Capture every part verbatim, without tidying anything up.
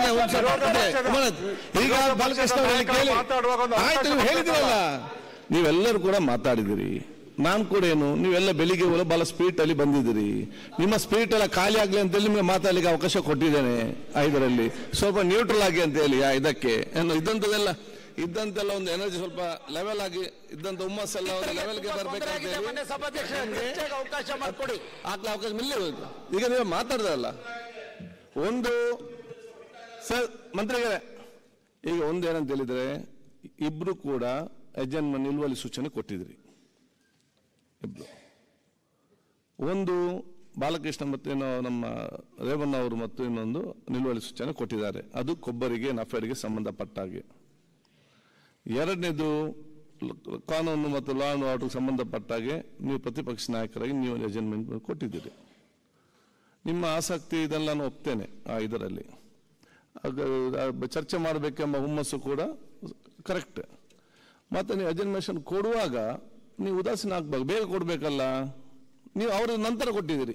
ಈಗ ಬಾಲಕೃಷ್ಣ ಕೇಳಿ ಆಯ್ತು, ನೀವು ಹೇಳಿದಿರಲ್ಲ, ನೀವೆಲ್ಲರೂ ಕೂಡ ಮಾತಾಡಿದಿರಿ. ನಾನು ಕೂಡ ಏನು, ನೀವೆಲ್ಲ ಬೆಳಿಗ್ಗೆ ಬಹಳ ಸ್ಪೀಡ್ ಅಲ್ಲಿ ಬಂದಿದ್ದೀರಿ. ನಿಮ್ಮ ಸ್ಪೀಡ್ ಎಲ್ಲ ಖಾಲಿ ಆಗ್ಲಿ ಅಂತೇಳಿ ನಿಮ್ಗೆ ಮಾತಾಡ್ಲಿಕ್ಕೆ ಅವಕಾಶ ಕೊಟ್ಟಿದ್ದೇನೆ. ಐದರಲ್ಲಿ ಸ್ವಲ್ಪ ನ್ಯೂಟ್ರಲ್ ಆಗಿ ಅಂತ ಹೇಳಿ ಇದಕ್ಕೆ ಏನು ಇದ್ದಂಥದ್ದೆಲ್ಲ ಇದ್ದಂತೆಲ್ಲ ಒಂದು ಎನರ್ಜಿ ಸ್ವಲ್ಪ ಲೆವೆಲ್ ಆಗಿ ಇದ್ದಂತ ಹುಮ್ಮಸ್ಸೆಲ್ಲ ಒಂದು ಲೆವೆಲ್ಗೆ ಬರ್ಬೇಕಂತ ಅವಕಾಶ ಮಾಡ್ಕೊಡಿ. ಆಗ್ಲಾ ಅವಕಾಶ ಮಿಲ್ಲಿ ಹೋಯ್ತು. ಈಗ ನೀವು ಮಾತಾಡ್ದಲ್ಲ ಒಂದು ಸರ್ ಮಂತ್ರಿಗಳೇ, ಈಗ ಒಂದೇನಂತ ಹೇಳಿದ್ರೆ ಇಬ್ರು ಕೂಡ ಯಜಮಾನ ನಿಲುವಳಿ ಸೂಚನೆ ಕೊಟ್ಟಿದ್ರಿ. ಇಬ್ರು ಒಂದು ಬಾಲಕೃಷ್ಣ ಮತ್ತು ಏನೋ ನಮ್ಮ ರೇವಣ್ಣ ಅವರು ಮತ್ತು ಇನ್ನೊಂದು ನಿಲುವಳಿ ಸೂಚನೆ ಕೊಟ್ಟಿದ್ದಾರೆ. ಅದು ಕೊಬ್ಬರಿಗೆ ನಫೆಡ್ಗೆ ಸಂಬಂಧಪಟ್ಟ ಹಾಗೆ. ಎರಡನೇದು ಕಾನೂನು ಮತ್ತು ಲಾ ಅಂಡ್ ಆರ್ಡರ್ಗೆ ಸಂಬಂಧಪಟ್ಟ ಹಾಗೆ ನೀವು ಪ್ರತಿಪಕ್ಷ ನಾಯಕರಾಗಿ ನೀವು ಅಜೆಂಡ್ಮೆಂಟ್ ಕೊಟ್ಟಿದ್ದೀರಿ. ನಿಮ್ಮ ಆಸಕ್ತಿ ಇದೆಲ್ಲ ನಾನು ಒಪ್ತೇನೆ. ಆ ಇದರಲ್ಲಿ ಚರ್ಚೆ ಮಾಡಬೇಕೆಂಬ ಹುಮ್ಮಸ್ಸು ಕೂಡ ಕರೆಕ್ಟ್. ಮತ್ತೆ ನೀವು ಅಜೆಂಡ್ಮೇಷನ್ ಕೊಡುವಾಗ ನೀವು ಉದಾಸೀನ ಆಗ್ಬೇಕು, ಬೇಗ ಕೊಡ್ಬೇಕಲ್ಲ. ನೀವು ಅವ್ರ ನಂತರ ಕೊಟ್ಟಿದ್ದೀರಿ.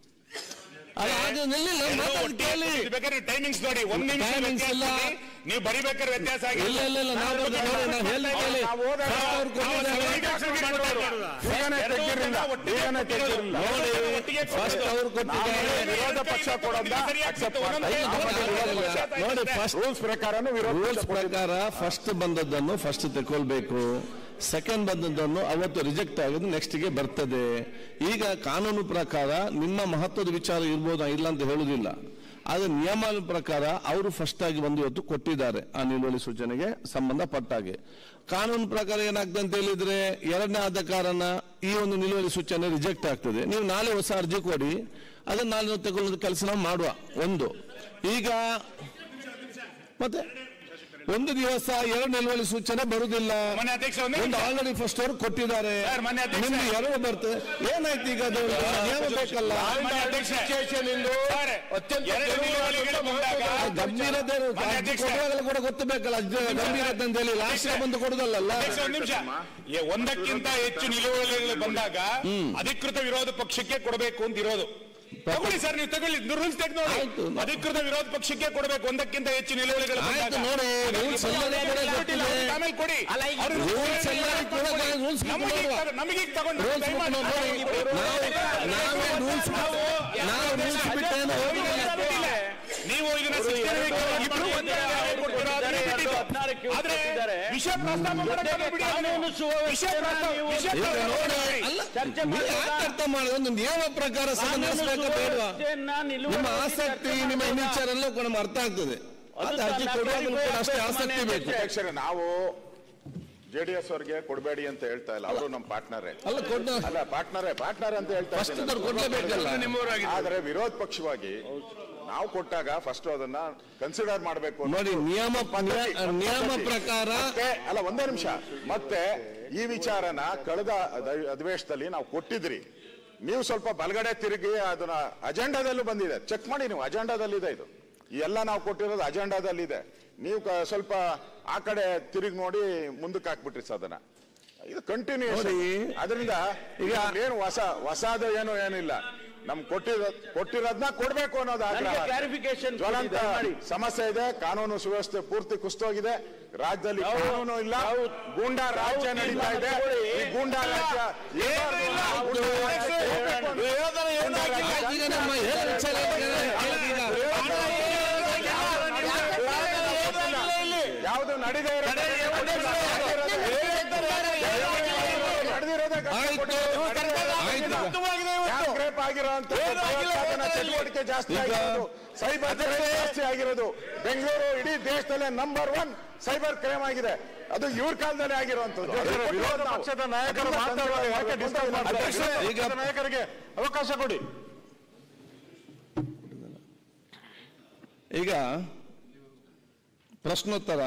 ಟೈಮಿಂಗ್ಸ್ ನೋಡಿ, ಒಂದ್ ನಿಮಿಷ ನೀವು ಬರಿಬೇಕಾದ್ರೆ ವ್ಯತ್ಯಾಸ ಆಗಿದೆ. ರೂಲ್ಸ್ ಪ್ರಕಾರ ಫಸ್ಟ್ ಬಂದದ್ದನ್ನು ಫಸ್ಟ್ ತಗೊಳ್ಬೇಕು, ಸೆಕೆಂಡ್ ಬಂದದ್ದನ್ನು ಅವತ್ತು ರಿಜೆಕ್ಟ್ ಆಗೋದು ನೆಕ್ಸ್ಟ್ಗೆ ಬರ್ತದೆ. ಈಗ ಕಾನೂನು ಪ್ರಕಾರ ನಿಮ್ಮ ಮಹತ್ವದ ವಿಚಾರ ಇರ್ಬೋದಾ ಇಲ್ಲ ಅಂತ ಹೇಳುದಿಲ್ಲ, ಆದ್ರೆ ನಿಯಮ ಪ್ರಕಾರ ಅವರು ಫಸ್ಟ್ ಆಗಿ ಒಂದು ಇವತ್ತು ಕೊಟ್ಟಿದ್ದಾರೆ ಆ ನಿಲುವಳಿ ಸೂಚನೆಗೆ ಸಂಬಂಧಪಟ್ಟಾಗೆ. ಕಾನೂನು ಪ್ರಕಾರ ಏನಾಗ್ತದೆ ಅಂತ ಹೇಳಿದ್ರೆ ಎರಡನೇ ಆದ ಕಾರಣ ಈ ಒಂದು ನಿಲುವಳಿ ಸೂಚನೆ ರಿಜೆಕ್ಟ್ ಆಗ್ತದೆ. ನೀವು ನಾಳೆ ಹೊಸ ಅರ್ಜಿ ಕೊಡಿ, ಅದನ್ನ ನಾಳೆ ನಾವು ತಗೊಳ್ಳೋದು ಕೆಲಸ ನಾವು ಮಾಡುವ. ಒಂದು ಈಗ ಮತ್ತೆ ಒಂದು ದಿವಸ ಎರಡು ನಿಲುವಳಿ ಸೂಚನೆ ಬರುವುದಿಲ್ಲ. ಒಂದು ಆಲ್ರೆಡಿ ಫಸ್ಟ್ ಅವರು ಕೊಟ್ಟಿದ್ದಾರೆ, ನಿಮ್ಗೆ ಎರಡು ಬರ್ತದೆ. ಏನಾಯ್ತು ಈಗ ಅದು ನಿಯಮ ಬೇಕಲ್ಲ. ಗಂಭೀರತೆ ಕೂಡ ಗೊತ್ತಬೇಕಲ್ಲ, ಗಂಭೀರತೆ ಅಂತ ಹೇಳಿ ಲಾಸ್ಟ್ ಬಂದು ಕೊಡುದಲ್ಲ. ಒಂದಕ್ಕಿಂತ ಹೆಚ್ಚು ನಿಲುವಳಿಗಳು ಬಂದಾಗ ಅಧಿಕೃತ ವಿರೋಧ ಪಕ್ಷಕ್ಕೆ ಕೊಡಬೇಕು ಅಂತ ಇರೋದು. ತಗೊಳ್ಳಿ ಸರ್, ನೀವು ತಗೊಳ್ಳಿ, ರೂಲ್ಸ್ ತೆಗೆದು ನೋಡಿ. ಅಧಿಕೃತ ವಿರೋಧ ಪಕ್ಷಕ್ಕೆ ಕೊಡಬೇಕು ಒಂದಕ್ಕಿಂತ ಹೆಚ್ಚು ನಿಲುವಳಿಗಳು. ಆಮೇಲೆ ಕೊಡಿ, ನಮಗೆ ತಗೊಂಡು ನೀವು ಇದನ್ನ ವಿಷಯ ಪ್ರಸ್ತಾಪ ಅರ್ಥ ಮಾಡೋದು ಒಂದು ನಿಯಮ ಪ್ರಕಾರ ಸಂಬಂಧಿಸಬೇಕು ಬೇಡವಾ? ನಿಮ್ಮ ಆಸಕ್ತಿ ನಿಮ್ಮ ವಿಚಾರ ಎಲ್ಲ ನಮ್ಗೆ ಅರ್ಥ ಆಗ್ತದೆ. ಅಷ್ಟೇ ಆಸಕ್ತಿ ಬೇಕು. ನಾವು ಜೆಡಿಎಸ್ ಅವರಿಗೆ ಕೊಡಬೇಡಿ ಅಂತ ಹೇಳ್ತಾ ಇಲ್ಲ, ಅವರು ನಮ್ಮ ಪಾರ್ಟ್ನರೇ ಅಲ್ಲ, ಪಾರ್ಟ್ನರೇ ಪಾರ್ಟ್ನರ್ ಅಂತ ಹೇಳ್ತಾ ಇದ್ದಾರೆ. ಆದ್ರೆ ವಿರೋಧ ಪಕ್ಷವಾಗಿ ನಾವು ಕೊಟ್ಟಾಗ ಫಸ್ಟ್ ಅದನ್ನ ಕನ್ಸಿಡರ್ ಮಾಡಬೇಕು ನೋಡಿ. ನಿಯಮ ನಿಯಮ ಪ್ರಕಾರ ಅಲ್ಲ, ಒಂದೇ ನಿಮಿಷ. ಮತ್ತೆ ಈ ವಿಚಾರನ ಕಳೆದ ಅಧಿವೇಶನದಲ್ಲಿ ನಾವು ಕೊಟ್ಟಿದ್ರಿ, ನೀವು ಸ್ವಲ್ಪ ಬಲಗಡೆ ತಿರುಗಿ ಅದನ್ನ ಅಜೆಂಡಾದಲ್ಲೂ ಬಂದಿದೆ, ಚೆಕ್ ಮಾಡಿ ನೀವು, ಅಜೆಂಡಾದಲ್ಲಿದೆ ಇದು. ಈ ಎಲ್ಲ ನಾವು ಕೊಟ್ಟಿರೋದು ಅಜೆಂಡಾದಲ್ಲಿದೆ. ನೀವು ಸ್ವಲ್ಪ ಆ ಕಡೆ ತಿರುಗಿ ನೋಡಿ ಮುಂದಕ್ಕೆ ಹಾಕ್ಬಿಟ್ರಿ ಸದನ. ಇದು ಕಂಟಿನ್ಯೂಷನ್. ಅದರಿಂದ ಈಗ ಏನು ಹೊಸ ಹೊಸದ ಏನು ಏನಿಲ್ಲ, ನಮ್ ಕೊಟ್ಟಿರೋ ಕೊಟ್ಟಿರೋದನ್ನ ಕೊಡ್ಬೇಕು ಅನ್ನೋದು ಜ್ವಲಂತ ಸಮಸ್ಯೆ ಇದೆ. ಕಾನೂನು ಸುವ್ಯವಸ್ಥೆ ಪೂರ್ತಿ ಕುಸ್ತೋಗಿದೆ. ರಾಜ್ಯದಲ್ಲಿ ಕಾನೂನು ಇಲ್ಲ, ಗೂಂಡಾ ರಾಜ್ಯ ನಡೀತಾ ಇದೆ. ಈ ಗೂಂಡಾ ರಾಜ್ಯ ಯಾವುದು ನಡೆದೇ ಚಟುವಟಿಕೆ ಜಾಸ್ತಿ ಆಗಿರೋದು, ಸೈಬರ್ ಕ್ರೈಮ್ ಜಾಸ್ತಿ ಆಗಿರೋದು. ಬೆಂಗಳೂರು ಇಡೀ ದೇಶದಲ್ಲೇ ನಂಬರ್ ಒನ್ ಸೈಬರ್ ಕ್ರೈಮ್ ಆಗಿದೆ. ಅದು ಇವ್ರ ಕಾಲದಲ್ಲಿ ಆಗಿರುವಂತದ್ದು. ವಿರೋಧ ಪಕ್ಷದ ನಾಯಕರು ನಾಯಕರಿಗೆ ಅವಕಾಶ ಕೊಡಿ. ಈಗ ಪ್ರಶ್ನೋತ್ತರ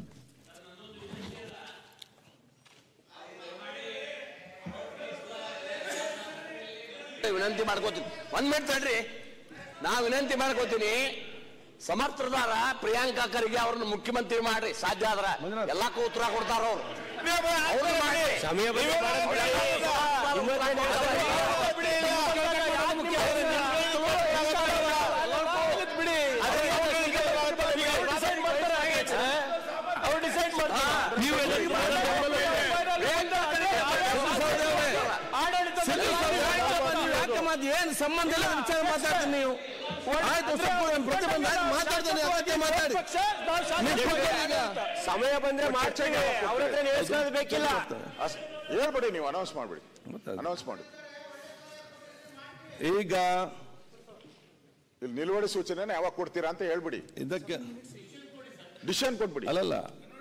ವಿನಂತಿ ಮಾಡ್ಕೋತೀನಿ. ಒಂದ್ ಮಿನಿಟ್ ತಡ್ರಿ, ನಾ ವಿನಂತಿ ಮಾಡ್ಕೋತೀನಿ. ಸಮರ್ಥದಾರ ಪ್ರಿಯಾಂಕಾ ಖರ್ಗೆ ಅವ್ರನ್ನ ಮುಖ್ಯಮಂತ್ರಿ ಮಾಡ್ರಿ, ಸಾಧ್ಯ ಆದ್ರ ಎಲ್ಲಕ್ಕೂ ಉತ್ತರ ಕೊಡ್ತಾರ ಅವ್ರು. ಅದು ಏನು ಸಂಬಂಧ ಇಲ್ಲ ವಿಚಾರ ಮಾತಾಡ್ತೀನಿ ನೀವು ಆಯ್ತು ಪ್ರತಿಬಂಧ ಮಾತಾಡ್ತೇನೆ ಅಗತ್ಯ ಮಾತಾಡಿ ಸಮಯ ಬಂದ್ರೆ ಮಾಡ್ತೇವೆ ಅವ್ರ ಹತ್ರ ಹೇಳ್ಕೊಳ್ಳೋದು ಬೇಕಿಲ್ಲ ಹೇಳ್ಬಿಡಿ ನೀವು ಅನೌನ್ಸ್ ಮಾಡ್ಬಿಡಿ ಅನೌನ್ಸ್ ಮಾಡಿ ಈಗ ಇಲ್ಲಿ ನಿಲುವಳಿ ಸೂಚನೆ ಯಾವಾಗ ಕೊಡ್ತೀರಾ ಅಂತ ಹೇಳ್ಬಿಡಿ ಇದಕ್ಕೆ ಡಿಸಿಷನ್ ಕೊಟ್ಬಿಡಿ ಅಲ್ಲಲ್ಲ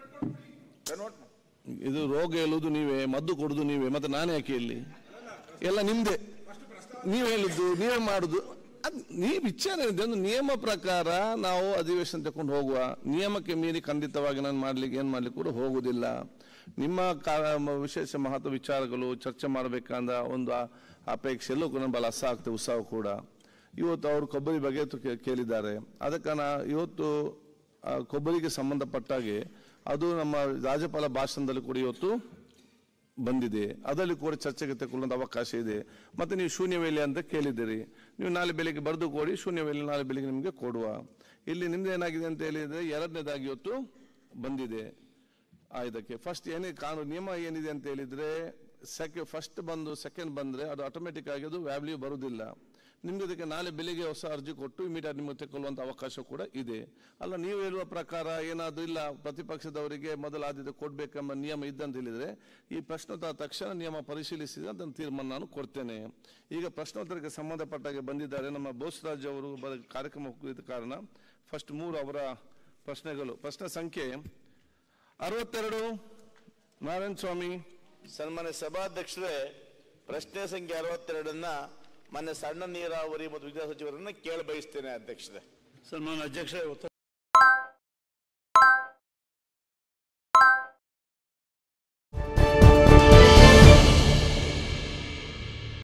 ಇದು ರೋಗ ಹೇಳುವುದು ನೀವೇ ಮದ್ದು ಕೊಡುದು ನೀವೇ ಮತ್ತೆ ನಾನು ಯಾಕೆ ಇಲ್ಲಿ ಎಲ್ಲ ನಿಮ್ದೆ ನೀವು ಹೇಳಿದ್ದು ನೀವೇ ಮಾಡುದು ಅದು ನೀವು ವಿಚಾರ ಇದೆ ಒಂದು ನಿಯಮ ಪ್ರಕಾರ ನಾವು ಅಧಿವೇಶನ ತಕೊಂಡು ಹೋಗುವ ನಿಯಮಕ್ಕೆ ಮೀರಿ ಖಂಡಿತವಾಗಿ ನಾನು ಮಾಡ್ಲಿಕ್ಕೆ ಏನ್ ಮಾಡ್ಲಿಕ್ಕೆ ಕೂಡ ಹೋಗುದಿಲ್ಲ ನಿಮ್ಮ ವಿಶೇಷ ಮಹತ್ವ ವಿಚಾರಗಳು ಚರ್ಚೆ ಮಾಡಬೇಕಂದ ಒಂದು ಅಪೇಕ್ಷೆ ಎಲ್ಲೂ ಕೂಡ ಬಹಳ ಅಸ ಆಗ್ತದೆ ಉತ್ಸಾಹ ಕೂಡ ಇವತ್ತು ಅವರು ಕೊಬ್ಬರಿ ಬಗ್ಗೆ ಕೇಳಿದ್ದಾರೆ ಅದಕ್ಕೆ ನಾ ಇವತ್ತು ಕೊಬ್ಬರಿಗೆ ಸಂಬಂಧಪಟ್ಟಾಗೆ ಅದು ನಮ್ಮ ರಾಜ್ಯಪಾಲ ಭಾಷಣದಲ್ಲಿ ಕೂಡ ಇವತ್ತು ಬಂದಿದೆ ಅದರಲ್ಲಿ ಕೂಡ ಚರ್ಚೆಗೆ ತಗೊಳ್ಳುವಂತ ಅವಕಾಶ ಇದೆ ಮತ್ತೆ ನೀವು ಶೂನ್ಯ ವೇಳೆ ಅಂತ ಕೇಳಿದ್ದೀರಿ ನೀವು ನಾಳೆ ಬೆಳಿಗ್ಗೆ ಬರೆದು ಕೊಡಿ ಶೂನ್ಯ ವೇಳೆ ನಾಳೆ ಬೆಳಿಗ್ಗೆ ನಿಮಗೆ ಕೊಡುವ ಇಲ್ಲಿ ನಿಮ್ದು ಏನಾಗಿದೆ ಅಂತ ಹೇಳಿದ್ರೆ ಎರಡನೇದಾಗಿ ಇವತ್ತು ಬಂದಿದೆ ಆ ಇದಕ್ಕೆ ಫಸ್ಟ್ ಏನೇ ಕಾನೂನು ನಿಯಮ ಏನಿದೆ ಅಂತ ಹೇಳಿದ್ರೆ ಸೆಕೆ ಫಸ್ಟ್ ಬಂದು ಸೆಕೆಂಡ್ ಬಂದ್ರೆ ಅದು ಆಟೋಮೆಟಿಕ್ ಆಗಿ ಅದು ವ್ಯಾಲ್ಯೂ ಬರುವುದಿಲ್ಲ ನಿಮ್ಗೆ ಅದಕ್ಕೆ ನಾಳೆ ಬೆಳಿಗ್ಗೆ ಹೊಸ ಅರ್ಜಿ ಕೊಟ್ಟು ಇಮಿಡಿಯೇಟ್ ನಿಮಗೆ ತೆಗೊಳ್ಳುವಂತ ಅವಕಾಶ ಕೂಡ ಇದೆ ಅಲ್ಲ ನೀವು ಹೇಳುವ ಪ್ರಕಾರ ಏನಾದ್ರೂ ಇಲ್ಲ ಪ್ರತಿಪಕ್ಷದವರಿಗೆ ಮೊದಲ ಆದ್ಯತೆ ಕೊಡ್ಬೇಕೆಂಬ ನಿಯಮ ಇದ್ದಂತ ಹೇಳಿದ್ರೆ ಈ ಪ್ರಶ್ನೋತ್ತರ ತಕ್ಷಣ ನಿಯಮ ಪರಿಶೀಲಿಸಿದ ಅದನ್ನು ತೀರ್ಮಾನ ನಾನು ಕೊಡ್ತೇನೆ ಈಗ ಪ್ರಶ್ನೋತ್ತರಕ್ಕೆ ಸಂಬಂಧಪಟ್ಟಾಗೆ ಬಂದಿದ್ದಾರೆ ನಮ್ಮ ಬೋಸರಾಜ್ ಅವರು ಕಾರ್ಯಕ್ರಮ ಕುರಿತ ಕಾರಣ ಫಸ್ಟ್ ಮೂರು ಅವರ ಪ್ರಶ್ನೆಗಳು ಪ್ರಶ್ನೆ ಸಂಖ್ಯೆ ಅರವತ್ತೆರಡು ನಾರಾಯಣ ಸ್ವಾಮಿ ಸನ್ಮಾನ್ಯ ಸಭಾಧ್ಯಕ್ಷರೇ ಪ್ರಶ್ನೆ ಸಂಖ್ಯೆ ಅರವತ್ತೆರಡನ್ನ ಮಾನ್ಯ ಸಣ್ಣ ನೀರಾವರಿ ಮತ್ತು ವಿದ್ಯುತ್ ಸಚಿವರನ್ನ ಕೇಳ ಬಯಸ್ತೇನೆ ಅಧ್ಯಕ್ಷರೇ ಸನ್ಮಾನ್ಯ ಅಧ್ಯಕ್ಷರೇ